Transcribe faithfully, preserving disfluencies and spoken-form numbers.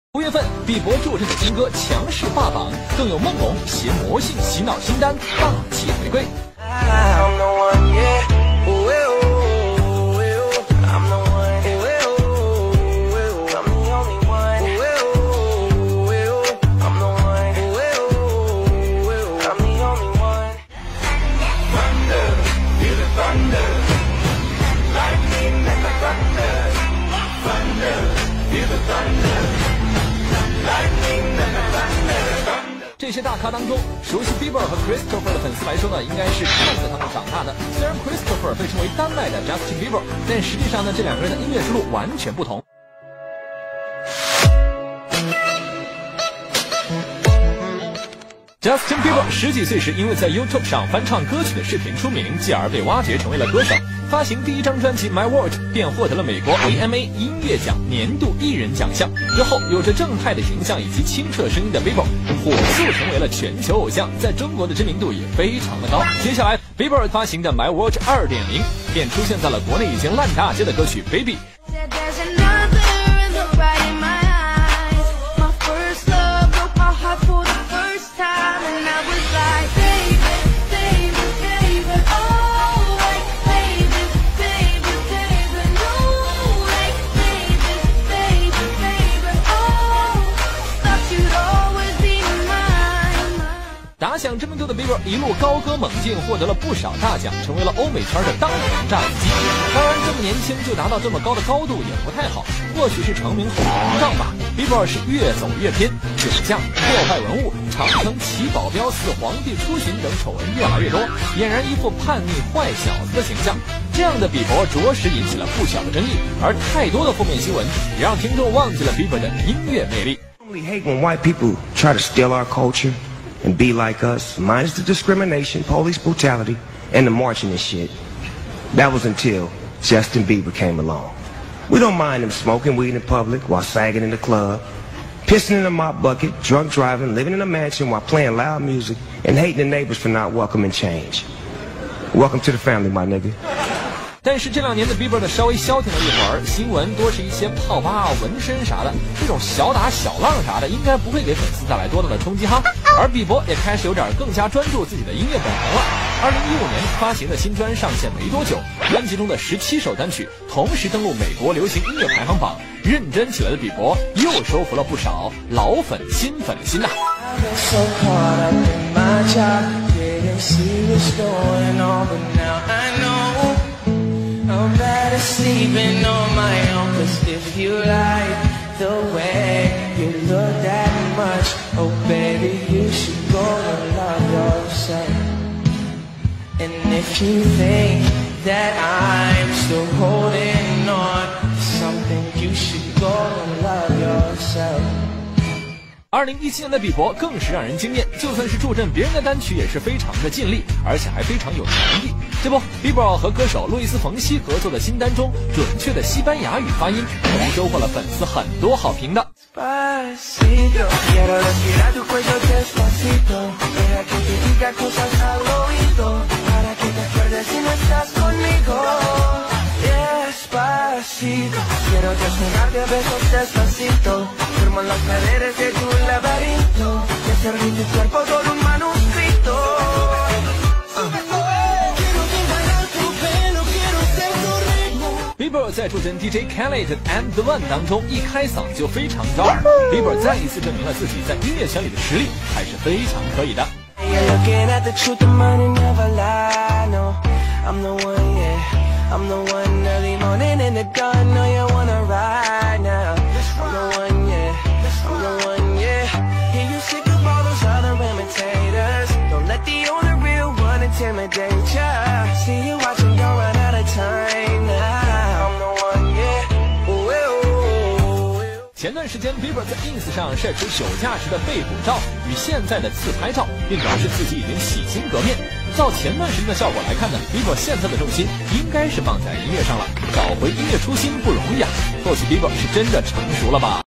五月份，比伯助阵的新歌强势霸榜，更有梦龙携魔性洗脑新单霸气回归。这些大咖当中，熟悉 Bieber 和 Christopher 的粉丝来说呢，应该是看着他们长大的。虽然 Christopher 被称为丹麦的 Justin Bieber， 但实际上呢，这两个人的音乐之路完全不同。Justin Bieber 十几岁时，因为在 YouTube 上翻唱歌曲的视频出名，继而被挖掘成为了歌手。发行第一张专辑《My World》便获得了美国 A M A 音乐奖年度艺人奖项。之后，有着正派的形象以及清澈声音的 Bieber 火速成为了全球偶像，在中国的知名度也非常的高。接下来 Bieber 发行的《My World 二点零》便出现在了国内已经烂大街的歌曲《Baby》。打响知名度的 Bieber 一路高歌猛进，获得了不少大奖，成为了欧美圈的当红炸子鸡。当然，这么年轻就达到这么高的高度也不太好，或许是成名后膨胀吧。Bieber 是越走越偏，酒驾、破坏文物、常曾骑保镖似皇帝出巡等丑闻越来越多，俨然一副叛逆坏小子的形象。这样的比伯着实引起了不小的争议，而太多的负面新闻也让听众忘记了 Bieber 的音乐魅力。 And be like us, minus the discrimination, police brutality, and the marching and shit. That was until Justin Bieber came along. We don't mind him smoking weed in public while sagging in the club, pissing in a mop bucket, drunk driving, living in a mansion while playing loud music, and hating the neighbors for not welcoming change. Welcome to the family, my nigga. 但是这两年的 Bieber 呢稍微消停了一会儿，新闻多是一些泡吧、纹身啥的，这种小打小浪啥的，应该不会给粉丝带来多大的冲击哈。而比伯也开始有点更加专注自己的音乐本行了。二零一五年发行的新专上线没多久，专辑中的十七首单曲同时登陆美国流行音乐排行榜，认真起来的比伯又收服了不少老粉新粉心呐。 I'm better sleeping on my own, 'cause if you like the way you look that much, oh baby, you should go and love yourself. And if you think that I'm still holding on to something, you should go and love yourself. 二零一七年的比伯更是让人惊艳，就算是助阵别人的单曲也是非常的尽力，而且还非常有诚意。这不 Bieber 和歌手路易斯·冯西合作的新单中，准确的西班牙语发音可是收获了粉丝很多好评的。 Quiero desnudarte a besos despacito, firmo las paredes de tu laberinto, y hacer de tu cuerpo todo un manuscrito. Bieber 在助阵 D J Khaled and the One 当中一开嗓就非常招耳 ，Bieber 再一次证明了自己在音乐圈里的实力还是非常可以的。 I'm the one early morning in the dawn, know you wanna ride now. I'm the one, yeah, I'm the one, yeah. Hear you sick of all those other imitators. Don't let the only real one intimidate ya. See you watching, don't run out of time now. I'm the one, yeah. Ooh, ooh, ooh. 前段时间 Bieber 在 ins 上晒出酒驾时的被捕照与现在的自拍照，并表示自己已经洗心革面。照前段时间的效果来看呢 ，Bieber 现在的重心应该是放在音乐上了，找回音乐初心不容易啊。或许 Bieber 是真的成熟了吧。